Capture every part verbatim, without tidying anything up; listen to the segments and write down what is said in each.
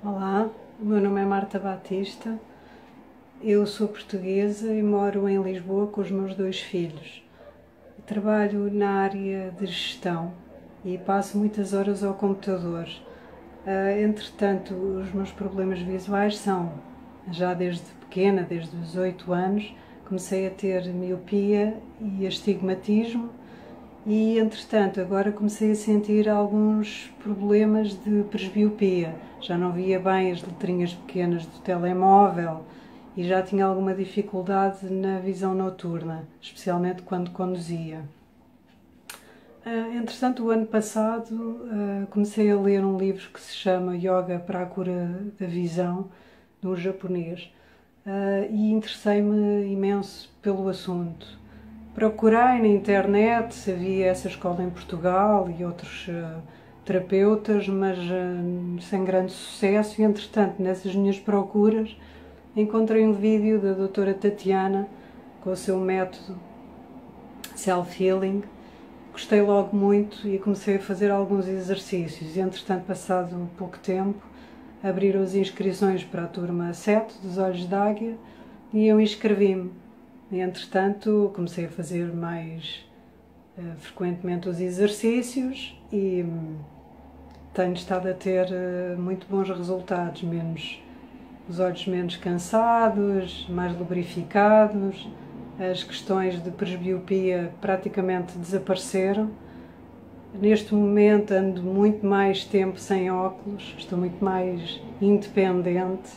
Olá, o meu nome é Marta Batista, eu sou portuguesa e moro em Lisboa com os meus dois filhos. Trabalho na área de gestão e passo muitas horas ao computador. Entretanto, os meus problemas visuais são, já desde pequena, desde os oito anos, comecei a ter miopia e astigmatismo. E, entretanto, agora comecei a sentir alguns problemas de presbiopia. Já não via bem as letrinhas pequenas do telemóvel e já tinha alguma dificuldade na visão noturna, especialmente quando conduzia. Entretanto, o ano passado comecei a ler um livro que se chama Yoga para a Cura da Visão, de um japonês, e interessei-me imenso pelo assunto. Procurei na internet se havia essa escola em Portugal e outros uh, terapeutas, mas uh, sem grande sucesso. E, entretanto, nessas minhas procuras, encontrei um vídeo da doutora Tatiana com o seu método Self-Healing. Gostei logo muito e comecei a fazer alguns exercícios. E, entretanto, passado pouco tempo, abriram as inscrições para a turma sete dos Olhos d'Águia e eu inscrevi-me. E, entretanto, comecei a fazer mais uh, frequentemente os exercícios e um, tenho estado a ter uh, muito bons resultados, menos, os olhos menos cansados, mais lubrificados, as questões de presbiopia praticamente desapareceram. Neste momento ando muito mais tempo sem óculos, estou muito mais independente.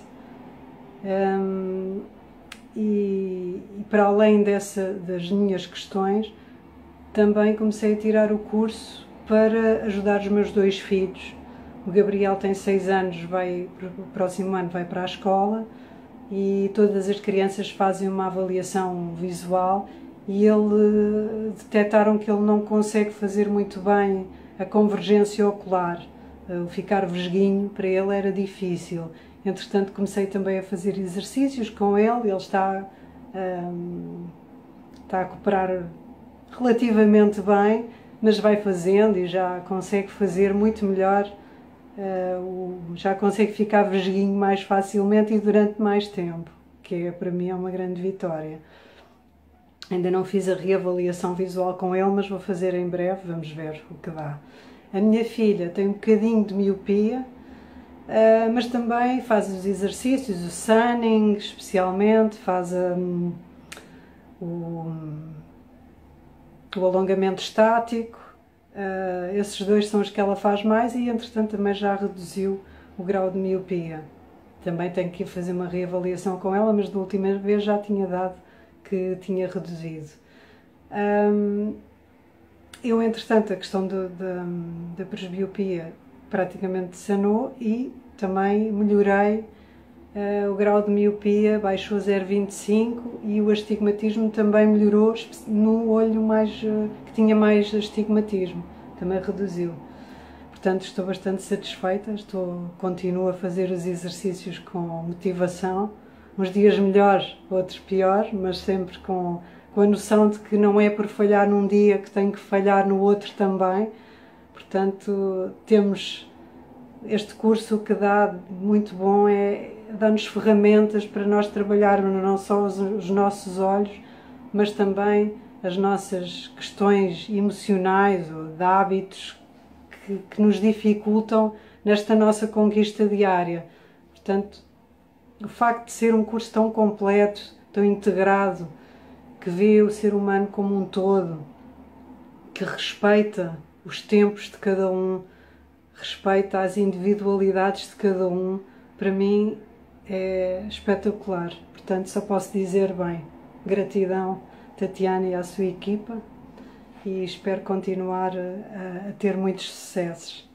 Um, E, e para além dessa, das minhas questões, também comecei a tirar o curso para ajudar os meus dois filhos. O Gabriel tem seis anos, vai, o próximo ano vai para a escola e todas as crianças fazem uma avaliação visual e ele, detectaram que ele não consegue fazer muito bem a convergência ocular. O ficar vesguinho para ele era difícil. Entretanto, comecei também a fazer exercícios com ele, ele está, um, está a cooperar relativamente bem, mas vai fazendo e já consegue fazer muito melhor, uh, o, já consegue ficar vesguinho mais facilmente e durante mais tempo, que é, para mim é uma grande vitória. Ainda não fiz a reavaliação visual com ele, mas vou fazer em breve, vamos ver o que dá. A minha filha tem um bocadinho de miopia, Uh, mas também faz os exercícios, o sunning especialmente, faz um, o, o alongamento estático, uh, esses dois são os que ela faz mais e, entretanto, também já reduziu o grau de miopia. Também tenho que ir fazer uma reavaliação com ela, mas da última vez já tinha dado que tinha reduzido. Um, eu, entretanto, a questão da presbiopia praticamente sanou e também melhorei uh, o grau de miopia, baixou a zero vírgula vinte e cinco e o astigmatismo também melhorou no olho mais, uh, que tinha mais astigmatismo, também reduziu. Portanto, estou bastante satisfeita, estou, continuo a fazer os exercícios com motivação, uns dias melhores, outros piores, mas sempre com, com a noção de que não é por falhar num dia que tenho que falhar no outro também. Portanto, temos este curso que dá muito bom, é dá-nos ferramentas para nós trabalharmos não só os, os nossos olhos, mas também as nossas questões emocionais ou de hábitos que, que nos dificultam nesta nossa conquista diária. Portanto, o facto de ser um curso tão completo, tão integrado, que vê o ser humano como um todo, que respeita os tempos de cada um, respeita as individualidades de cada um, para mim é espetacular. Portanto, só posso dizer bem, gratidão Tatiana e à sua equipa e espero continuar a, a ter muitos sucessos.